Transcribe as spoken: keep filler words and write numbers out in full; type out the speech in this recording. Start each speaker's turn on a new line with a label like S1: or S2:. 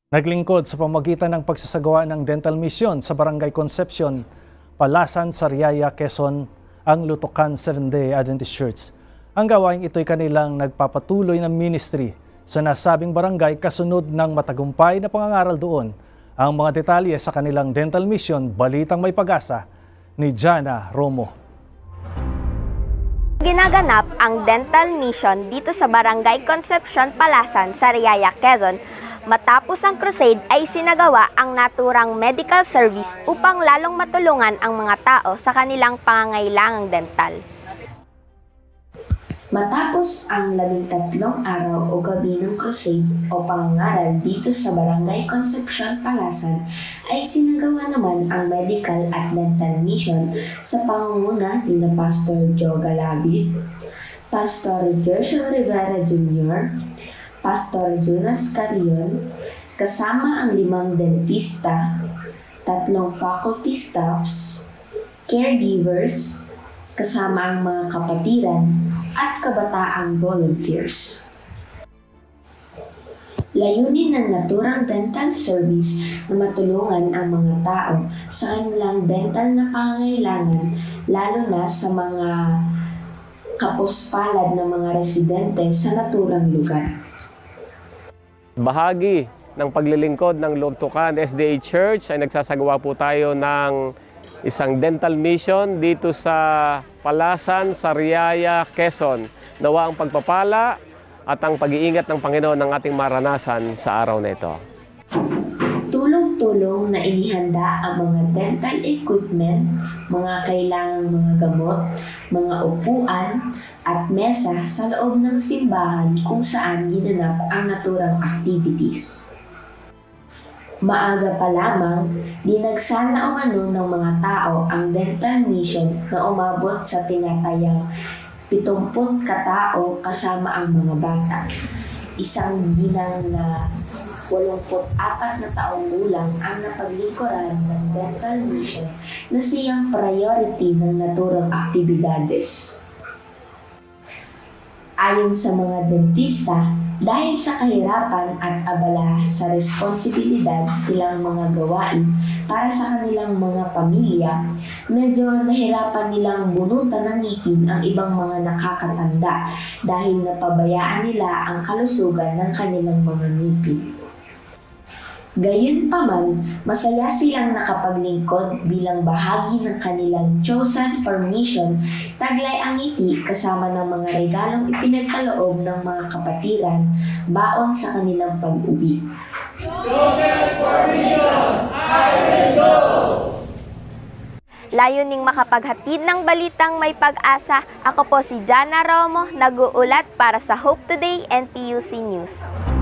S1: Naglingkod sa pamamagitan ng pagsasagawa ng dental mission sa Barangay Concepcion, Palasan, Sariaya, Quezon, ang Lutukan Seventh-day Adventist Church. Ang gawaing ito'y kanilang nagpapatuloy ng ministry sa nasabing barangay kasunod ng matagumpay na pangangaral doon. Ang mga detalye sa kanilang dental mission, Balitang May Pag-asa ni Jana Romo.
S2: Ginaganap ang dental mission dito sa Barangay Concepcion, Palasan, Sariaya, Quezon. Matapos ang crusade ay sinagawa ang naturang medical service upang lalong matulungan ang mga tao sa kanilang pangangailangang dental.
S3: Matapos ang labing tatlong araw o gabi ng crusade o pangangaral dito sa Barangay Concepcion, Palasan, ay sinagawa naman ang medical at dental mission sa pangunguna ni Pastor Joe Galabit, Pastor Gershon Rivera Junior, Pastor Jonas Carion, kasama ang limang dentista, tatlong faculty staffs, caregivers, kasama ang mga kapatiran at kabataang volunteers. Layunin ng naturang dental service na matulungan ang mga tao sa kanilang dental na pangangailangan, lalo na sa mga kapuspalad ng mga residente sa naturang lugar.
S4: Bahagi ng paglilingkod ng Lutukan S D A Church ay nagsasagawa po tayo ng isang dental mission dito sa Palasan, Sariaya, Quezon. Nawa ang pagpapala at ang pag-iingat ng Panginoon ng ating maranasan sa araw na ito.
S3: Tulong-tulong na inihanda ang mga dental equipment, mga kailangang mga gamot, mga upuan, at mesa sa loob ng simbahan kung saan ginanap ang naturang activities. Maaga pa lamang, dinagsana umano ng mga tao ang dental mission na umabot sa tinatayang pitongput katao kasama ang mga bata. Isang ginang na walumput apat na taong gulang ang napaglingkuran ng dental mission na siyang priority ng naturang aktibidades. Ayon sa mga dentista, dahil sa kahirapan at abala sa responsibilidad nilang mga gawain para sa kanilang mga pamilya, medyo nahirapan nilang bunutan ng ngipin ang ibang mga nakakatanda dahil napabayaan nila ang kalusugan ng kanilang mga ngipin. Gayunpaman, masaya silang nakapaglingkod bilang bahagi ng kanilang chosen for mission, taglay ang ngiti kasama ng mga regalong ipinagkaloob ng mga kapatiran, baon sa kanilang pag-uwi.
S5: Chosen for mission, I will go!
S2: Layuning makapaghatid ng balitang may pag-asa, ako po si Jana Romo, nag-uulat para sa Hope Today and P U C News.